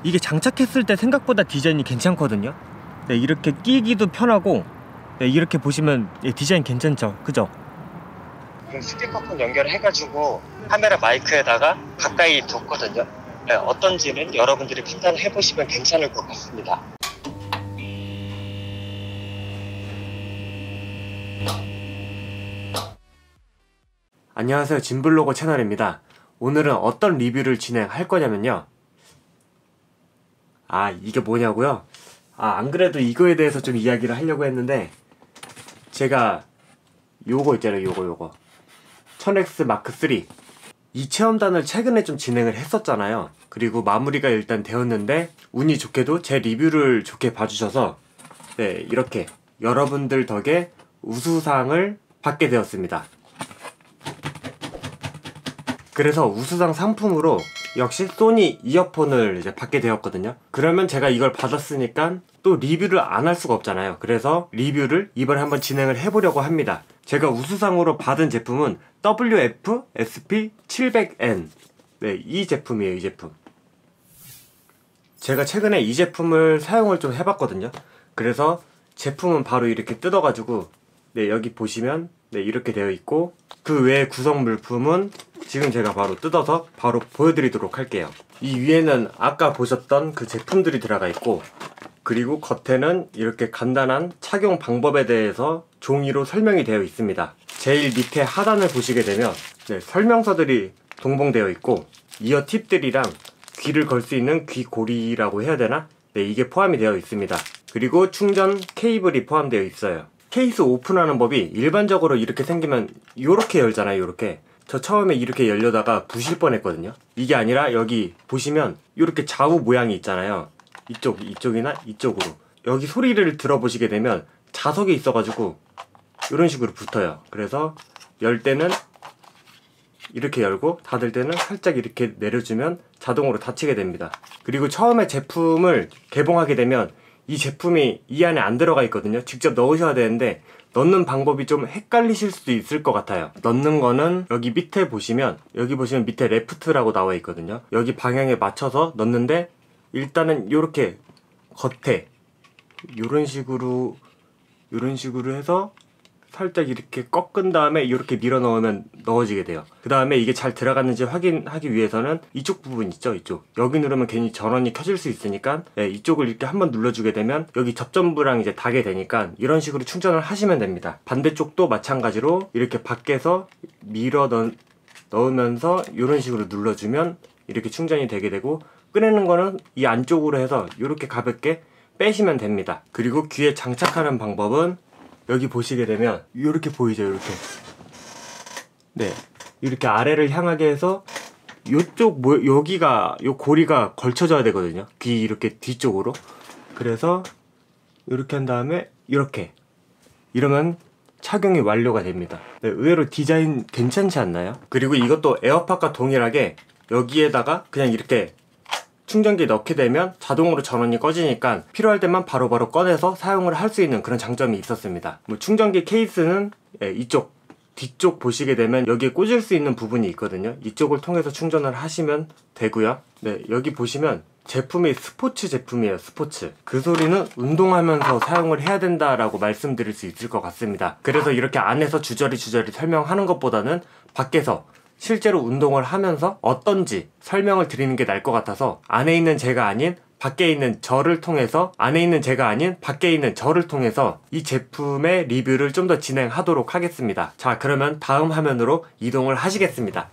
이게 장착했을 때 생각보다 디자인이 괜찮거든요. 네, 이렇게 끼기도 편하고, 네, 이렇게 보시면 디자인 괜찮죠? 그죠? 스피커폰 연결해가지고 카메라 마이크에다가 가까이 뒀거든요. 네, 어떤지는 여러분들이 판단을 해보시면 괜찮을 것 같습니다. 안녕하세요, 진블로거 채널입니다. 오늘은 어떤 리뷰를 진행할 거냐면요, 이게 뭐냐고요? 안 그래도 이거에 대해서 좀 이야기를 하려고 했는데, 제가 요거 있잖아요, 요거 1000X 마크 3 이 체험단을 최근에 좀 진행을 했었잖아요. 그리고 마무리가 일단 되었는데, 운이 좋게도 제 리뷰를 좋게 봐주셔서 네, 이렇게 여러분들 덕에 우수상을 받게 되었습니다. 그래서 우수상 상품으로 역시 소니 이어폰을 이제 받게 되었거든요. 그러면 제가 이걸 받았으니까 또 리뷰를 안 할 수가 없잖아요. 그래서 리뷰를 이번에 한번 진행을 해보려고 합니다. 제가 우수상으로 받은 제품은 WF-SP700N, 네, 이 제품이에요. 이 제품. 제가 최근에 이 제품을 사용을 좀 해봤거든요. 그래서 제품은 바로 이렇게 뜯어가지고, 네, 여기 보시면 네, 이렇게 되어 있고, 그 외의 구성 물품은 지금 제가 바로 뜯어서 바로 보여드리도록 할게요. 이 위에는 아까 보셨던 그 제품들이 들어가 있고, 그리고 겉에는 이렇게 간단한 착용 방법에 대해서 종이로 설명이 되어 있습니다. 제일 밑에 하단을 보시게 되면 네, 설명서들이 동봉되어 있고, 이어 팁들이랑 귀를 걸 수 있는 귀고리라고 해야 되나? 네, 이게 포함이 되어 있습니다. 그리고 충전 케이블이 포함되어 있어요. 케이스 오픈하는 법이 일반적으로 이렇게 생기면 이렇게 열잖아요. 이렇게. 저 처음에 이렇게 열려다가 부실 뻔했거든요. 이게 아니라 여기 보시면 이렇게 좌우 모양이 있잖아요. 이쪽이나 이쪽으로. 여기 소리를 들어보시게 되면 자석이 있어가지고 이런 식으로 붙어요. 그래서 열 때는 이렇게 열고 닫을 때는 살짝 이렇게 내려주면 자동으로 닫히게 됩니다. 그리고 처음에 제품을 개봉하게 되면 이 제품이 이 안에 안 들어가 있거든요. 직접 넣으셔야 되는데 넣는 방법이 좀 헷갈리실 수도 있을 것 같아요. 넣는 거는 여기 밑에 보시면, 여기 보시면 밑에 레프트라고 나와 있거든요. 여기 방향에 맞춰서 넣는데, 일단은 요렇게 겉에 요런 식으로 해서 살짝 이렇게 꺾은 다음에 이렇게 밀어 넣으면 넣어지게 돼요. 그 다음에 이게 잘 들어갔는지 확인하기 위해서는 이쪽 부분 있죠, 이쪽. 여기 누르면 괜히 전원이 켜질 수 있으니까 네, 이쪽을 이렇게 한번 눌러주게 되면 여기 접점부랑 이제 닿게 되니까 이런 식으로 충전을 하시면 됩니다. 반대쪽도 마찬가지로 이렇게 밖에서 밀어 넣으면서 이런 식으로 눌러주면 이렇게 충전이 되게 되고, 꺼내는 거는 이 안쪽으로 해서 이렇게 가볍게 빼시면 됩니다. 그리고 귀에 장착하는 방법은 여기 보시게 되면 이렇게 보이죠, 이렇게. 네, 이렇게 아래를 향하게 해서 요쪽 여기가 요 고리가 걸쳐져야 되거든요. 귀 이렇게 뒤쪽으로. 그래서 이렇게 한 다음에 이렇게 이러면 착용이 완료가 됩니다. 네, 의외로 디자인 괜찮지 않나요? 그리고 이것도 에어팟과 동일하게 여기에다가 그냥 이렇게 충전기 넣게 되면 자동으로 전원이 꺼지니까 필요할 때만 바로바로 꺼내서 사용을 할 수 있는 그런 장점이 있었습니다. 충전기 케이스는 이쪽 뒤쪽 보시게 되면 여기에 꽂을 수 있는 부분이 있거든요. 이쪽을 통해서 충전을 하시면 되고요. 네, 여기 보시면 제품이 스포츠 제품이에요. 스포츠. 그 소리는 운동하면서 사용을 해야 된다라고 말씀드릴 수 있을 것 같습니다. 그래서 이렇게 안에서 주저리 설명하는 것보다는 밖에서 실제로 운동을 하면서 어떤지 설명을 드리는 게 나을 것 같아서, 안에 있는 제가 아닌 밖에 있는 저를 통해서 이 제품의 리뷰를 좀 더 진행하도록 하겠습니다. 자, 그러면 다음 화면으로 이동을 하시겠습니다.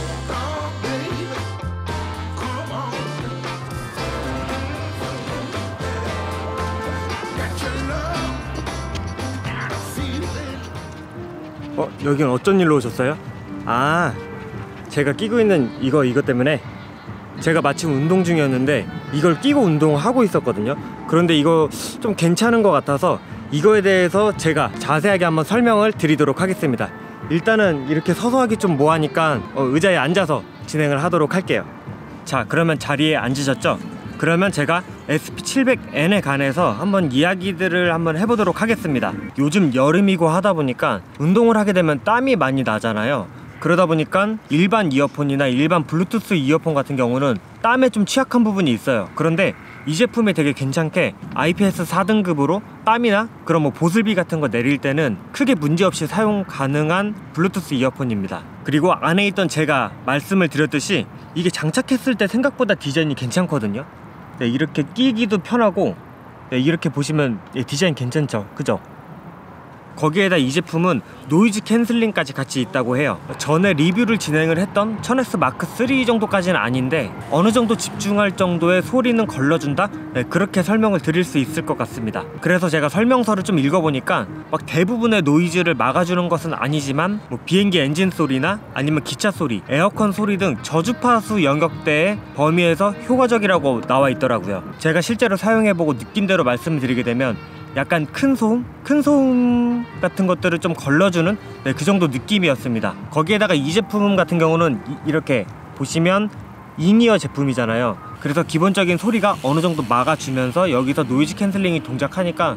여긴 어쩐 일로 오셨어요? 제가 끼고 있는 이거 때문에, 제가 마침 운동 중이었는데 이걸 끼고 운동하고 있었거든요. 그런데 이거 좀 괜찮은 것 같아서 이거에 대해서 제가 자세하게 한번 설명을 드리도록 하겠습니다. 일단은 이렇게 서서 하기 좀 뭐하니까 의자에 앉아서 진행을 하도록 할게요. 자, 그러면 자리에 앉으셨죠? 그러면 제가 SP700N에 관해서 한번 이야기들을 한번 해보도록 하겠습니다. 요즘 여름이고 하다 보니까 운동을 하게 되면 땀이 많이 나잖아요. 그러다 보니까 일반 이어폰이나 일반 블루투스 이어폰 같은 경우는 땀에 좀 취약한 부분이 있어요. 그런데 이 제품이 되게 괜찮게 IPS 4등급으로 땀이나 그런 뭐 보슬비 같은 거 내릴 때는 크게 문제없이 사용 가능한 블루투스 이어폰입니다. 그리고 안에 있던 제가 말씀을 드렸듯이 이게 장착했을 때 생각보다 디자인이 괜찮거든요. 네, 이렇게 끼기도 편하고, 네, 이렇게 보시면 디자인 괜찮죠? 그죠? 거기에다 이 제품은 노이즈 캔슬링까지 같이 있다고 해요. 전에 리뷰를 진행을 했던 1000S 마크 3 정도까지는 아닌데 어느 정도 집중할 정도의 소리는 걸러준다? 네, 그렇게 설명을 드릴 수 있을 것 같습니다. 그래서 제가 설명서를 좀 읽어보니까 막 대부분의 노이즈를 막아주는 것은 아니지만 뭐 비행기 엔진 소리나 아니면 기차 소리, 에어컨 소리 등 저주파수 영역대의 범위에서 효과적이라고 나와 있더라고요. 제가 실제로 사용해보고 느낀 대로 말씀을 드리게 되면 약간 큰 소음 같은 것들을 좀 걸러주는, 네, 그 정도 느낌이었습니다. 거기에다가 이 제품 같은 경우는 이렇게 보시면 인이어 제품이잖아요. 그래서 기본적인 소리가 어느 정도 막아주면서 여기서 노이즈 캔슬링이 동작하니까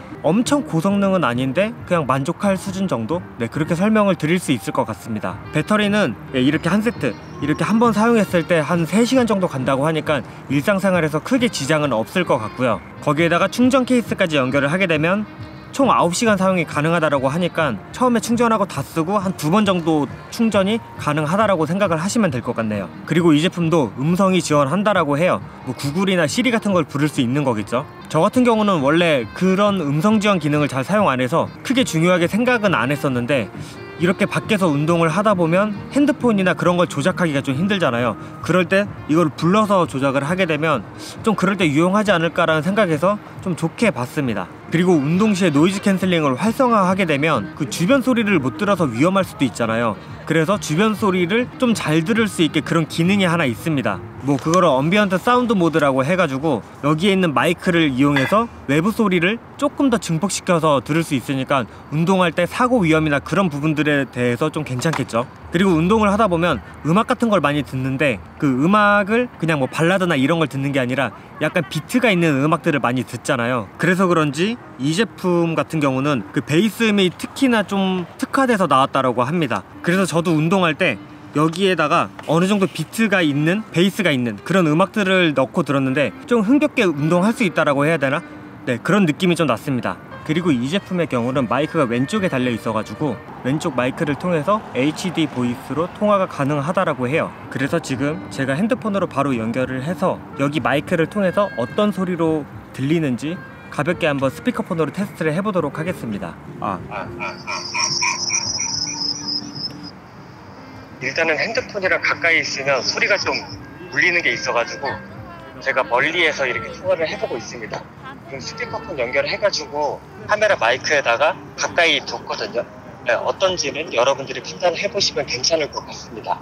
엄청 고성능은 아닌데 그냥 만족할 수준 정도? 네, 그렇게 설명을 드릴 수 있을 것 같습니다. 배터리는 이렇게 한 세트, 이렇게 한번 사용했을 때 한 3시간 정도 간다고 하니까 일상생활에서 크게 지장은 없을 것 같고요. 거기에다가 충전 케이스까지 연결을 하게 되면 총 9시간 사용이 가능하다고 하니까 처음에 충전하고 다 쓰고 한 2번 정도 충전이 가능하다고 생각을 하시면 될 것 같네요. 그리고 이 제품도 음성이 지원한다라고 해요. 뭐 구글이나 시리 같은 걸 부를 수 있는 거겠죠. 저 같은 경우는 원래 그런 음성 지원 기능을 잘 사용 안 해서 크게 중요하게 생각은 안 했었는데 이렇게 밖에서 운동을 하다 보면 핸드폰이나 그런 걸 조작하기가 좀 힘들잖아요. 그럴 때 이걸 불러서 조작을 하게 되면 좀 그럴 때 유용하지 않을까라는 생각에서 좀 좋게 봤습니다. 그리고 운동 시에 노이즈 캔슬링을 활성화하게 되면 그 주변 소리를 못 들어서 위험할 수도 있잖아요. 그래서 주변 소리를 좀 잘 들을 수 있게 그런 기능이 하나 있습니다. 뭐 그거를 엄비언트 사운드 모드라고 해가지고 여기에 있는 마이크를 이용해서 외부 소리를 조금 더 증폭시켜서 들을 수 있으니까 운동할 때 사고 위험이나 그런 부분들에 대해서 좀 괜찮겠죠. 그리고 운동을 하다 보면 음악 같은 걸 많이 듣는데 그 음악을 그냥 뭐 발라드나 이런 걸 듣는 게 아니라 약간 비트가 있는 음악들을 많이 듣잖아요. 그래서 그런지 이 제품 같은 경우는 그 베이스음이 특히나 좀 특화돼서 나왔다고 합니다. 그래서 저도 운동할 때 여기에다가 어느 정도 비트가 있는, 베이스가 있는 그런 음악들을 넣고 들었는데 좀 흥겹게 운동할 수 있다라고 해야 되나? 네, 그런 느낌이 좀 났습니다. 그리고 이 제품의 경우는 마이크가 왼쪽에 달려 있어가지고 왼쪽 마이크를 통해서 HD 보이스로 통화가 가능하다라고 해요. 그래서 지금 제가 핸드폰으로 바로 연결을 해서 여기 마이크를 통해서 어떤 소리로 들리는지 가볍게 한번 스피커폰으로 테스트를 해보도록 하겠습니다. 일단은 핸드폰이랑 가까이 있으면 소리가 좀 울리는 게 있어가지고 제가 멀리에서 이렇게 통화를 해보고 있습니다. 지금 스피커폰 연결해가지고 카메라 마이크에다가 가까이 뒀거든요. 네, 어떤지는 여러분들이 판단을 해보시면 괜찮을 것 같습니다.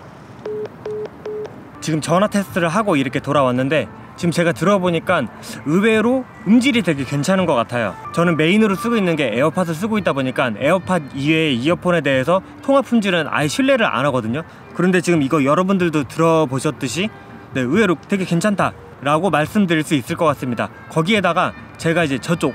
지금 전화 테스트를 하고 이렇게 돌아왔는데 지금 제가 들어보니까 의외로 음질이 되게 괜찮은 것 같아요. 저는 메인으로 쓰고 있는 게 에어팟을 쓰고 있다 보니까 에어팟 이외의 이어폰에 대해서 통화 품질은 아예 신뢰를 안 하거든요. 그런데 지금 이거 여러분들도 들어보셨듯이 네, 의외로 되게 괜찮다 라고 말씀드릴 수 있을 것 같습니다. 거기에다가 제가 이제 저쪽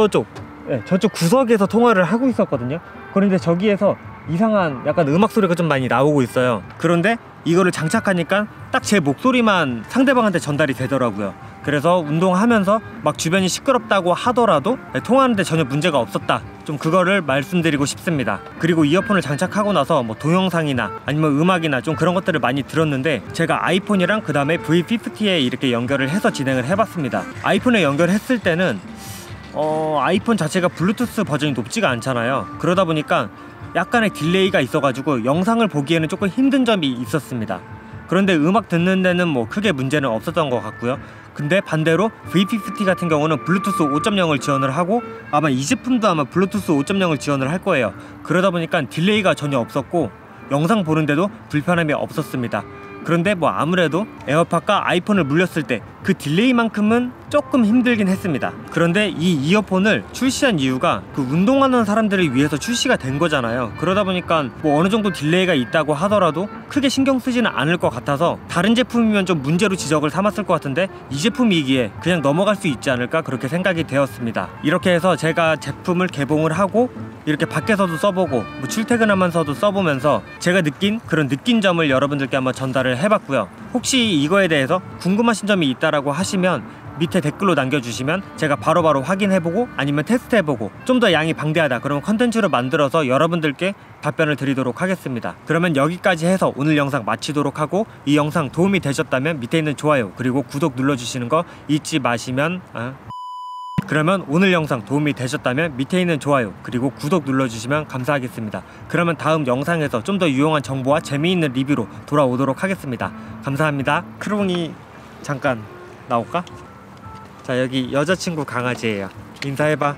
구석에서 통화를 하고 있었거든요. 그런데 저기에서 이상한 약간 음악 소리가 좀 많이 나오고 있어요. 그런데 이거를 장착하니까 딱 제 목소리만 상대방한테 전달이 되더라고요. 그래서 운동하면서 막 주변이 시끄럽다고 하더라도 통화하는데 전혀 문제가 없었다, 좀 그거를 말씀드리고 싶습니다. 그리고 이어폰을 장착하고 나서 뭐 동영상이나 아니면 음악이나 좀 그런 것들을 많이 들었는데 제가 아이폰이랑 그 다음에 V50에 이렇게 연결을 해서 진행을 해봤습니다. 아이폰에 연결했을 때는 아이폰 자체가 블루투스 버전이 높지가 않잖아요. 그러다 보니까 약간의 딜레이가 있어가지고 영상을 보기에는 조금 힘든 점이 있었습니다. 그런데 음악 듣는 데는 뭐 크게 문제는 없었던 것 같고요. 근데 반대로 V50 같은 경우는 블루투스 5.0을 지원을 하고 아마 이 제품도 아마 블루투스 5.0을 지원을 할 거예요. 그러다 보니까 딜레이가 전혀 없었고 영상 보는데도 불편함이 없었습니다. 그런데 뭐 아무래도 에어팟과 아이폰을 물렸을 때 그 딜레이만큼은 조금 힘들긴 했습니다. 그런데 이 이어폰을 출시한 이유가 그 운동하는 사람들을 위해서 출시가 된 거잖아요. 그러다 보니까 뭐 어느 정도 딜레이가 있다고 하더라도 크게 신경 쓰지는 않을 것 같아서 다른 제품이면 좀 문제로 지적을 삼았을 것 같은데 이 제품이기에 그냥 넘어갈 수 있지 않을까 그렇게 생각이 되었습니다. 이렇게 해서 제가 제품을 개봉을 하고 이렇게 밖에서도 써보고 뭐 출퇴근하면서도 써보면서 제가 느낀 그런 느낀 점을 여러분들께 한번 전달을 오늘 해봤고요. 혹시 이거에 대해서 궁금하신 점이 있다라고 하시면 밑에 댓글로 남겨주시면 제가 바로바로 확인해보고 아니면 테스트해보고 좀 더 양이 방대하다 그러면 컨텐츠로 만들어서 여러분들께 답변을 드리도록 하겠습니다. 그러면 여기까지 해서 오늘 영상 마치도록 하고, 이 영상 도움이 되셨다면 밑에 있는 좋아요 그리고 구독 눌러주시는 거 잊지 마시면 그러면 오늘 영상 도움이 되셨다면 밑에 있는 좋아요 그리고 구독 눌러주시면 감사하겠습니다. 그러면 다음 영상에서 좀 더 유용한 정보와 재미있는 리뷰로 돌아오도록 하겠습니다. 감사합니다. 크롱이 잠깐 나올까? 자, 여기 여자친구 강아지예요. 인사해봐.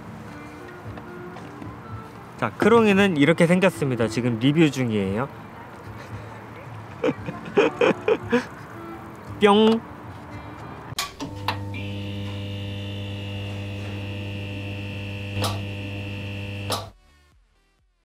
자, 크롱이는 이렇게 생겼습니다. 지금 리뷰 중이에요. 뿅.